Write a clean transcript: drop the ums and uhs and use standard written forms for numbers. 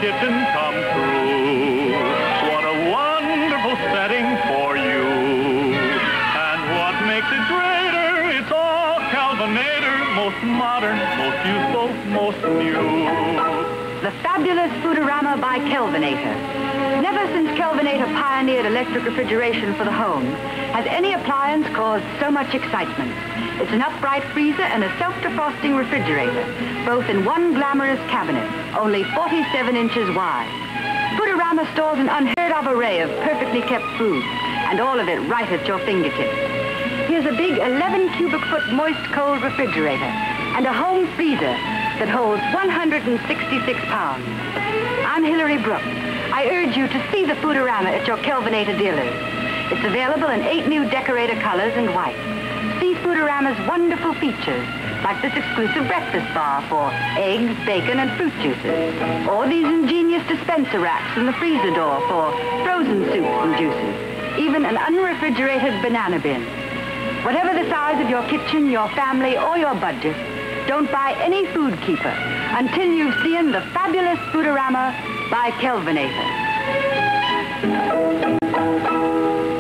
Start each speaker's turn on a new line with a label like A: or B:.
A: kitchen come true. What a wonderful setting for you. And what makes it greater, it's all Kelvinator. Most modern, most useful, most new.
B: The fabulous Foodorama by Kelvinator. Never since Kelvinator pioneered electric refrigeration for the home has any appliance caused so much excitement. It's an upright freezer and a self-defrosting refrigerator, both in one glamorous cabinet, only 47 inches wide. Foodorama stores an unheard-of array of perfectly kept food, and all of it right at your fingertips. Here's a big 11 cubic foot moist cold refrigerator and a home freezer that holds 166 pounds. I'm Hillary Brooks. I urge you to see the Foodorama at your Kelvinator dealers. It's available in 8 new decorator colors and white. See Foodorama's wonderful features, like this exclusive breakfast bar for eggs, bacon, and fruit juices, or these ingenious dispenser racks in the freezer door for frozen soups and juices, even an unrefrigerated banana bin. Whatever the size of your kitchen, your family, or your budget, don't buy any Food Keeper until you've seen the fabulous Foodorama by Kelvinator.